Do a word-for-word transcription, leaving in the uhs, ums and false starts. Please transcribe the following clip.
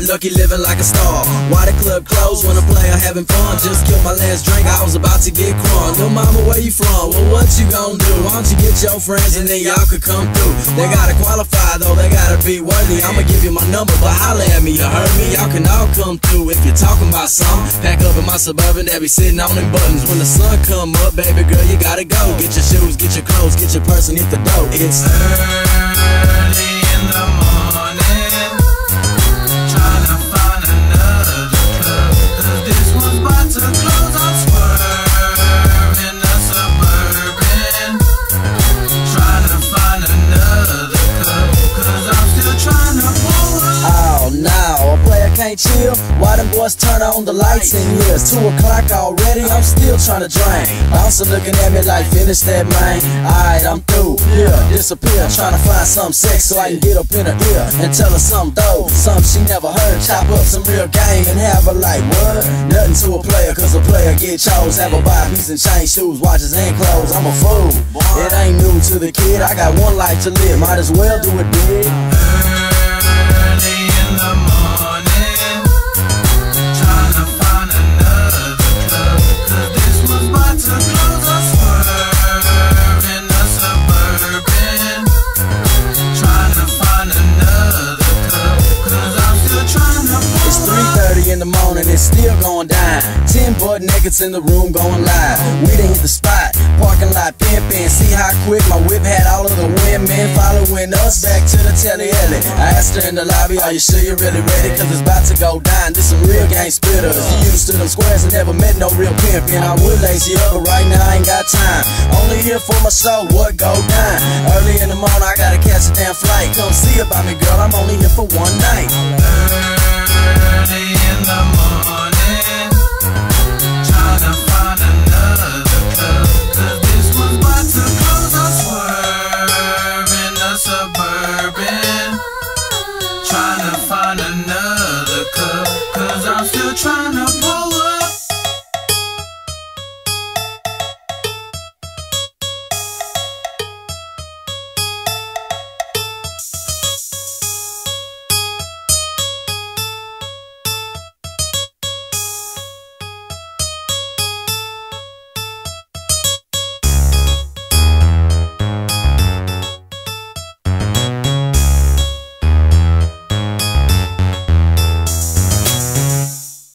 lucky living like a star. Why the club closed when a player having fun? Just killed my last drink, I was about to get crunk. Little mama, where you from? Well, what you gon' do? Why don't you get your friends and then y'all could come through? They gotta qualify though, they gotta be worthy. I'ma give you my number, but holla at me, you heard me? Y'all can all come through if you're talking about something. Pack up in my Suburban, they be sitting on them buttons. When the sun come up, baby girl, you gotta go. Get your shoes, get your clothes, get your purse and hit the dough. It's early in the morning, trying to find another club, cause this one's about to close. I'm swerving the Suburban, trying to find another club, cause I'm still trying to pull up. Oh no, a player can't chill. Why them boys turn on the lights in here? It's two o'clock already, I'm still trying to drain. Bouncer looking at me like, finish that, man. Alright, I'm through, yeah, disappear. Trying to find something sex so I can get up in her ear and tell her something though, something she never heard. Chop up some real game and have her like, what? Nothing to a player, cause a player get chose. Have a buy piece and chain, shoes, watches and clothes. I'm a fool, it ain't new to the kid. I got one life to live, might as well do it big. Early in the morning, trying to find another club, cause this one's about to close. I swerve in the Suburban, trying to find another club, cause I'm still trying to pull. It's three thirty in the morning, it's still going down. Ten butt nakeds in the room going live. We done hit the spot, parking lot pimpin'. See how quick my whip had all of the women following us back to the telly alley. I asked her in the lobby, are you sure you're really ready? Cause it's about to go down, this some real gang spitters. You used to them squares and never met no real pimpin'. I would lazy up, but right now I ain't got time. Only here for my show, what go down? Early in the morning, I gotta catch a damn flight. Come see about me, girl, I'm only here for one night. Early in the morning,